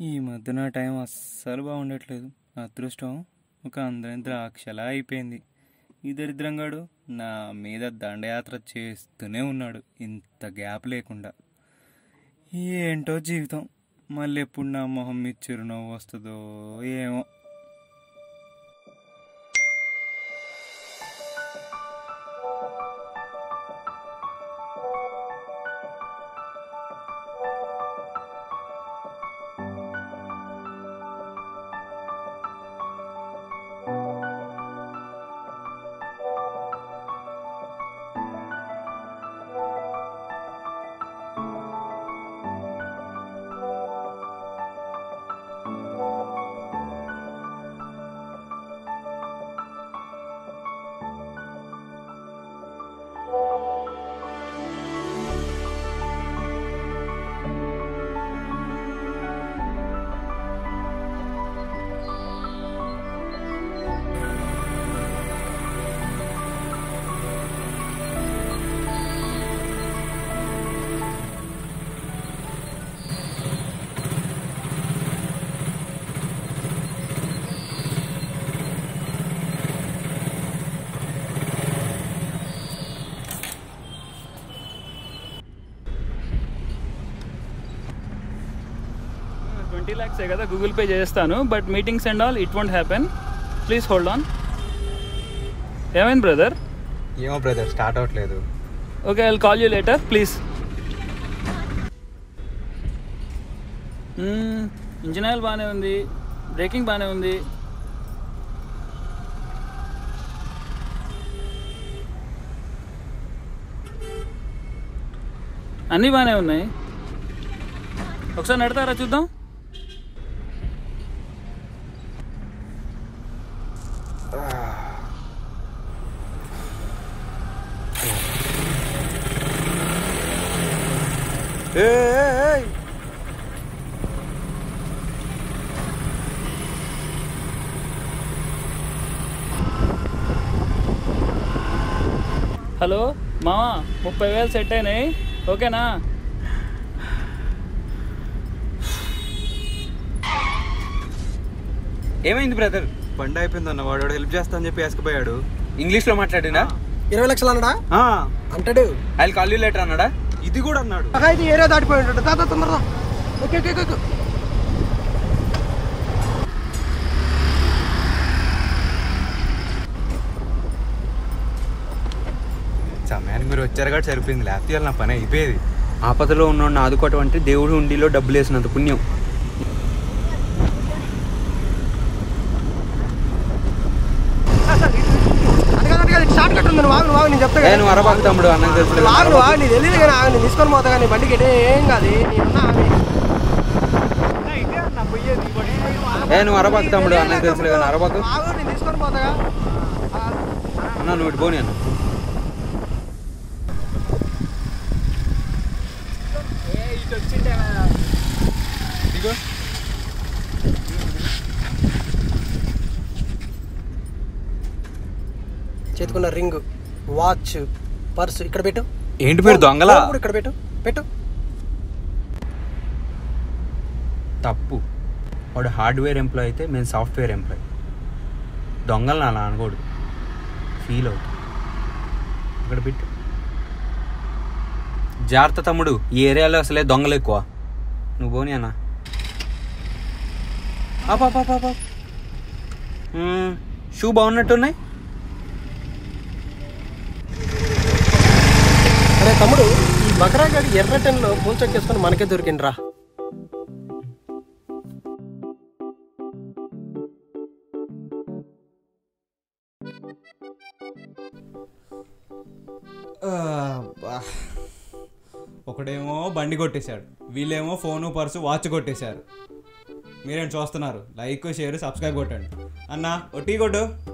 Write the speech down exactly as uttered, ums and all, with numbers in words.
ఈ మధ్య నా టైం అస్సలు బాగుండట్లేదు. అదృష్టం ఒక అందరి ద్రాక్షలా అయిపోయింది. ఈ దరిద్రంగాడు నా మీద దండయాత్ర చేస్తూనే ఉన్నాడు ఇంత గ్యాప్ లేకుండా. ఏంటో జీవితం, మళ్ళీ ఎప్పుడు నా మొహం మీద చిరునవ్వు వస్తుందో ఏమో. ట్వంటీ ల్యాక్సే కదా గూగుల్ పే చేస్తాను, but meetings and all it won't happen. Please hold on. ఏమైంది బ్రదర్? ఏమో బ్రదర్, స్టార్ట్ అవ్వట్లేదు. Okay, I will call you later please. Engine oil బాగానే ఉంది, బ్రేకింగ్ బాగానే ఉంది. అన్నీ బాగానే ఉన్నాయి. ఒకసారి నడతారా చూద్దాం. హలో మామా, ముప్పై వేలు సెట్ అయినాయి, ఓకేనా? ఏమైంది బ్రదర్? బండి అయిపోయిందన్న వాడు హెల్ప్ చేస్తా అని చెప్పి వేసుకుపోయాడు. ఇంగ్లీష్ లో మాట్లాడినా ఇరవై లక్షలు అన్నాడా? అంటాడు I will call you later అన్నాడా? ఇది కూడా అన్నాడు. ఇది ఏరియా దాటిపోయి ఉంటాడు. దా తొందరగా. Okay okay okay. సమయానికి మీరు వచ్చారు కాబట్టి సరిపోయింది, లేకపోతే నా పని అయిపోయేది. ఆపదలో ఉన్నోడిని ఆదుకోవటం అంటే దేవుడు ఉండిలో డబ్బులు వేసినంత పుణ్యం. నేను అరబాకు తమ్ముడు అన్నకు తెలుసు. నీ తెలియదు కానీ ఆమె తీసుకొని పోతా కానీ బండికి ఏం కాదు. నేను అరబాకు తమ్ముడు అన్నకు తెలుసు కానీ అరబాకు నేను తీసుకొని పోతాగా అన్న. నువ్వు ఇటు పోనీ అన్న. చేతుకున్న రింగ్, వాచ్, పర్సు ఇక్కడ పెట్టు. ఏంటి మీరు దొంగలా? ఇక్కడ పెట్టు పెట్టు. తప్పు. వాడు హార్డ్వేర్ ఎంప్లాయ్ అయితే మేము సాఫ్ట్వేర్ ఎంప్లాయ్. దొంగలు అలా అనకూడదు, ఫీల్ అవుతుంది. ఇక్కడ పెట్టు. జాగ్రత్త తమ్ముడు, ఈ ఏరియాలో అసలే దొంగలు ఎక్కువ. నువ్వు పోనీ అన్న. షూ బాగున్నట్టున్నాయి. అరే తమ్ముడు, ఈ బకరా గారి ఎర్ర టెన్లో పూల్ చెక్ చేసుకుని మనకే దొరికిండ్రా. ఒకడేమో బండి కొట్టేశాడు, వీళ్ళేమో ఫోను, పర్సు, వాచ్ కొట్టేశారు. మీరేం చూస్తున్నారు? లైక్, షేర్, సబ్స్క్రైబ్ కొట్టండి. అన్న ఓ టీ కొట్టు.